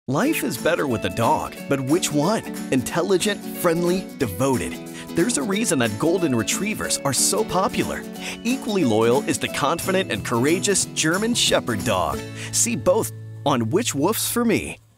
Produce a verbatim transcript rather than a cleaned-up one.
Life is better with a dog, but which one? Intelligent, friendly, devoted. There's a reason that Golden Retrievers are so popular. Equally loyal is the confident and courageous German Shepherd dog. See both on Which Woofs for Me.